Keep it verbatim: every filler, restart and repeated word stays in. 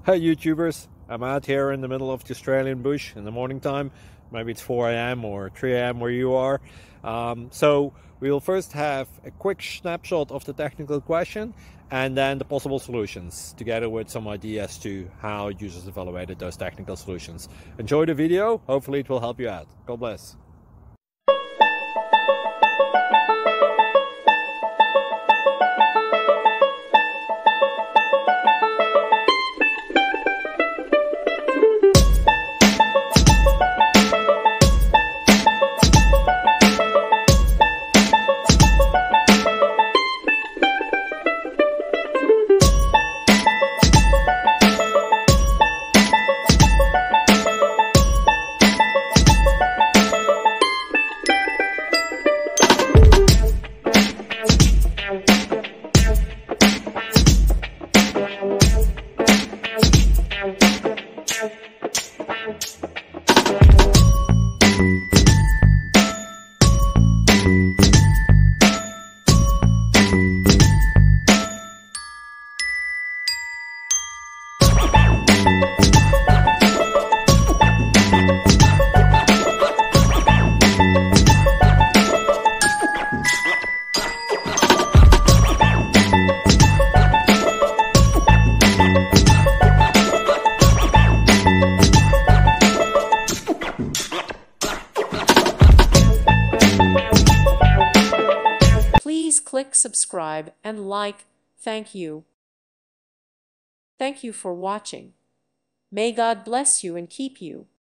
Hey YouTubers, I'm out here in the middle of the Australian bush in the morning time. Maybe it's four A M or three A M where you are. Um, so we'll first have a quick snapshot of the technical question and then the possible solutions, together with some ideas to how users evaluated those technical solutions. Enjoy the video, hopefully it will help you out. God bless. Please click subscribe and like. Thank you. Thank you for watching. May God bless you and keep you.